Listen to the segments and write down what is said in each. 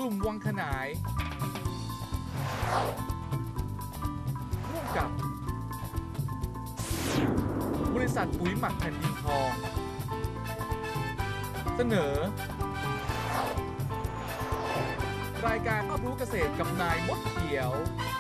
สุ่มวังขนายร่วมกับบริษัทปุ๋ยหมักแผ่นดินทองเสนอรายการรอบรู้เกษตรกับนายมดเขียว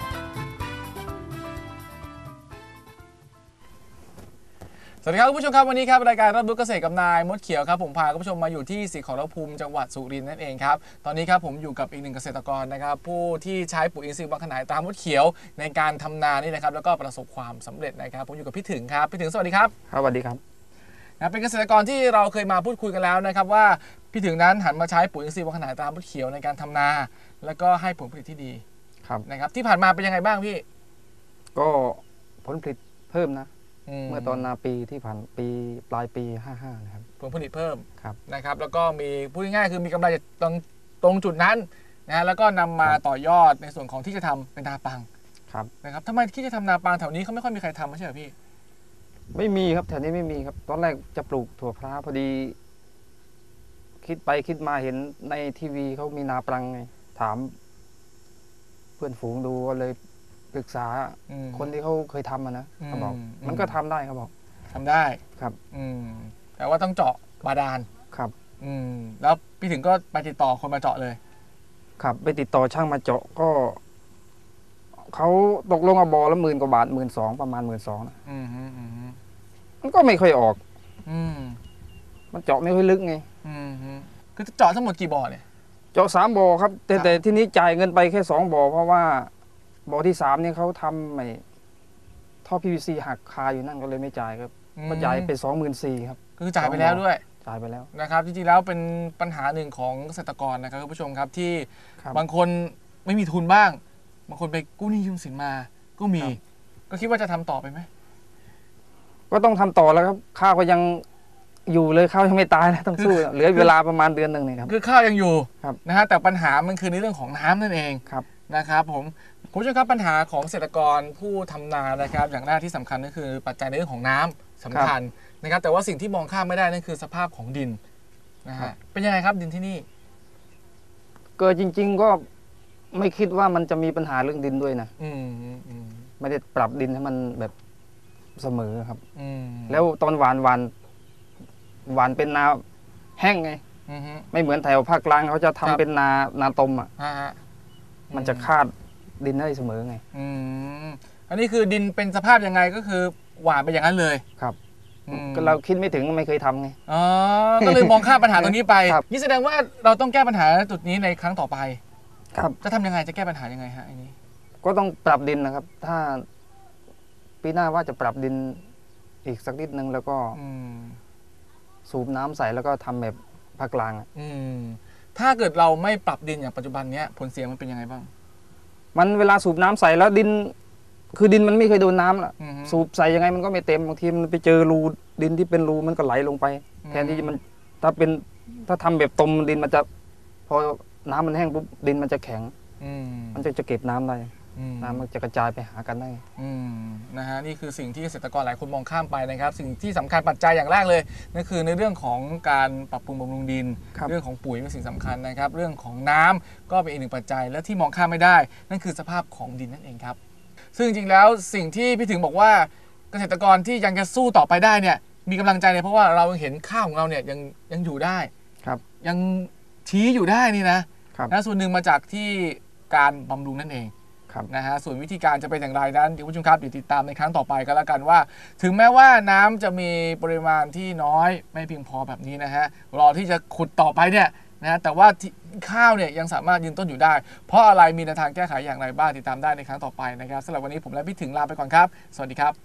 สวัสดีครับคุณผู้ชมครับวันนี้ครับรายการรอบรู้เกษตรกับนายมดเขียวครับผมพาคุณผู้ชมมาอยู่ที่ศรีขอรภูมิจังหวัดสุรินทร์นั่นเองครับตอนนี้ครับผมอยู่กับอีกหนึ่งเกษตรกรนะครับผู้ที่ใช้ปุ๋ยอินทรีย์วังขนายตามมดเขียวในการทำนานี่นะครับแล้วก็ประสบความสำเร็จนะครับผมอยู่กับพี่ถึงครับพี่ถึงสวัสดีครับครับสวัสดีครับนะเป็นเกษตรกรที่เราเคยมาพูดคุยกันแล้วนะครับว่าพี่ถึงนั้นหันมาใช้ปุ๋ยอินทรีย์วังขนายตามมดเขียวในการทำนาแล้วก็ให้ผลผลิตที่ดีครับนะครับที่ผ่านมาเป็นยังไงบ้างพี่ก็ผลผลิตเพิ่มนะเมื่อตอนนาปีที่ผ่านปีปลายปี55นะครับผลผลิตเพิ่มครับนะครับแล้วก็มีพูดง่ายๆคือมีกำไรตรงจุดนั้นนะแล้วก็นำมาต่อยอดในส่วนของที่จะทำเป็นนาปังครับนะครับทำไมที่จะทำนาปังแถวนี้เขาไม่ค่อยมีใครทำไม่ใช่เหรอพี่ไม่มีครับแถวนี้ไม่มีครับตอนแรกจะปลูกถั่วพร้าพอดีคิดไปคิดมาเห็นในทีวีเขามีนาปังไงถามเพื่อนฝูงดูก็เลยปรึกษาคนที่เขาเคยทำนะเขาบอกมันก็ทำได้เขาบอกทำได้ครับแต่ว่าต้องเจาะบาดาลครับแล้วพี่ถึงก็ไปติดต่อคนมาเจาะเลยครับไปติดต่อช่างมาเจาะก็เขาตกลงเอาบ่อละ10,000 กว่าบาท12,000ประมาณ12,000นะมันก็ไม่ค่อยออกมันเจาะไม่ค่อยลึกไงคือเจาะทั้งหมดกี่บ่อเนี่ยเจาะ3 บ่อครับแต่ที่นี้จ่ายเงินไปแค่2 บ่อเพราะว่าบ่อที่3เนี่ยเขาทำไม่ท่อ PVC หักคาอยู่นั่นก็เลยไม่จ่ายครับก็จ่ายไป24,000ครับคือจ่ายไปแล้วด้วยจ่ายไปแล้วนะครับจริงๆแล้วเป็นปัญหาหนึ่งของเกษตรกรนะครับคุณผู้ชมครับที่บางคนไม่มีทุนบ้างบางคนไปกู้หนี้ยืมสินมาก็มีก็คิดว่าจะทำต่อไปไหมก็ต้องทำต่อแล้วครับข้าวก็ยังอยู่เลยข้าวยังไม่ตายนะต้องสู้เหลือเวลาประมาณเดือนหนึ่งนี่ครับคือข้าวยังอยู่ครับนะฮะแต่ปัญหามันคือในเรื่องของน้ำนั่นเองครับนะครับผมคุณผู้ชมครับปัญหาของเกษตรกรผู้ทำนานะครับอย่างแรกที่สำคัญก็คือปัจจัยในเรื่องของน้ำสำคัญนะครับแต่ว่าสิ่งที่มองข้ามไม่ได้นั่นคือสภาพของดินนะฮะเป็นยังไงครับดินที่นี่ก็จริงๆก็ไม่คิดว่ามันจะมีปัญหาเรื่องดินด้วยนะไม่ได้ปรับดินให้มันแบบเสมอครับแล้วตอนหวานเป็นนาแห้งไงไม่เหมือนแถวภาคกลางเขาจะทำเป็นนาตมอ่ะมันจะคาดดินได้เสมอไงอันนี้คือดินเป็นสภาพยังไงก็คือหวานไปอย่างนั้นเลยครับก็เราคิดไม่ถึงไม่เคยทำไงก็เลยมองข้ามปัญหาตรงนี้ไปนี่แสดงว่าเราต้องแก้ปัญหาจุดนี้ในครั้งต่อไปครับจะทำยังไงจะแก้ปัญหายังไงฮะอันนี้ก็ต้องปรับดินนะครับถ้าปีหน้าว่าจะปรับดินอีกสักนิดนึงแล้วก็สูบน้ำใส่แล้วก็ทำแบบภาคกลางถ้าเกิดเราไม่ปรับดินอย่างปัจจุบันนี้ผลเสียมันเป็นยังไงบ้างมันเวลาสูบน้ำใส่แล้วดินคือดินมันไม่เคยโดนน้ำล่ะสูบใส่ยังไงมันก็ไม่เต็มบางทีมันไปเจอรูดินที่เป็นรูมันก็ไหลลงไปแทนที่มันถ้าทำแบบตมดินมันจะพอน้ำมันแห้งปุ๊บดินมันจะแข็งมันจะเก็บน้ำได้น้ำมันจะกระจายไปหากันได้นะฮะนี่คือสิ่งที่เกษตรกรหลายคนมองข้ามไปนะครับสิ่งที่สำคัญปัจจัยอย่างแรกเลยนั่นคือในเรื่องของการปรับปรุงบำรุงดินเรื่องของปุ๋ยเป็นสิ่งสำคัญนะครับเรื่องของน้ำก็เป็นอีกหนึ่งปัจจัยและที่มองข้ามไม่ได้นั่นคือสภาพของดินนั่นเองครับซึ่งจริงๆแล้วสิ่งที่พี่ถึงบอกว่าเกษตรกรที่ยังจะสู้ต่อไปได้เนี่ยมีกำลังใจเนี่ยเพราะว่าเราเห็นข้าวของเราเนี่ยยังอยู่ได้ยังชี้อยู่ได้นี่นะส่วนหนึ่งมาจากที่การบำรุงนั่นเองนะฮะส่วนวิธีการจะเป็นอย่างไรนั้นเดี๋ยวผู้ชมครับเดี๋ยวติดตามในครั้งต่อไปก็แล้วกันว่าถึงแม้ว่าน้ำจะมีปริมาณที่น้อยไม่เพียงพอแบบนี้นะฮะรอที่จะขุดต่อไปเนี่ยนะแต่ว่าข้าวเนี่ยยังสามารถยืนต้นอยู่ได้เพราะอะไรมีแนวทางแก้ไขอย่างไรบ้างติดตามได้ในครั้งต่อไปนะครับสำหรับวันนี้ผมและพี่ถึงลาไปก่อนครับสวัสดีครับ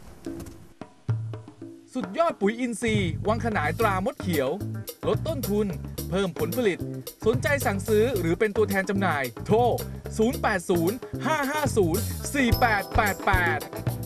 สุดยอดปุ๋ยอินทรีย์วังขนายตรามดเขียวลดต้นทุนเพิ่มผลผลิตสนใจสั่งซื้อหรือเป็นตัวแทนจำหน่ายโทร 080 550 4888